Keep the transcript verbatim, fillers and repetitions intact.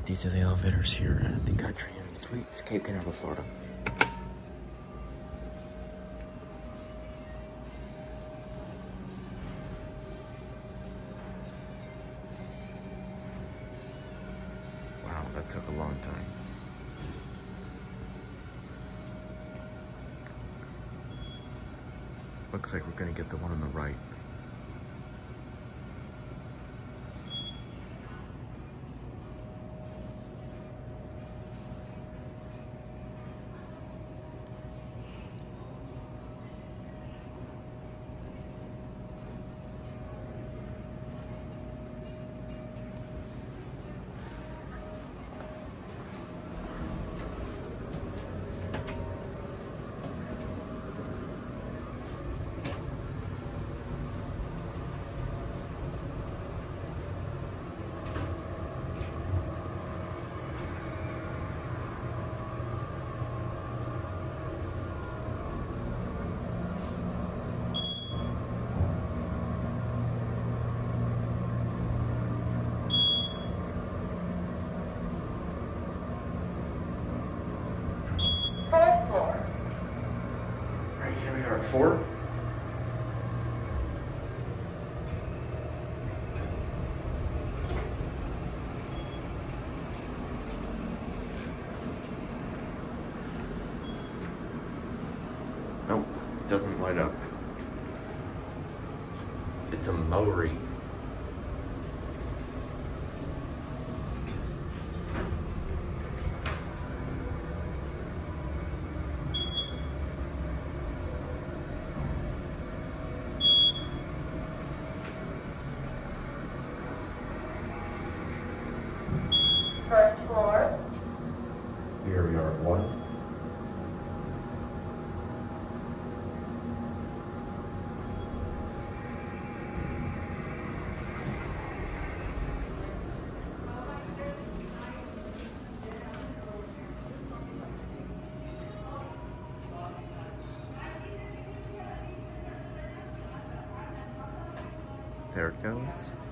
these are the elevators here at the Country Inn Suites, Cape Canaveral, Florida. Wow, that took a long time. Looks like we're gonna get the one on the right. Four. Nope, doesn't light up. It's a Mowrey. First floor. Here we are at one. There it goes.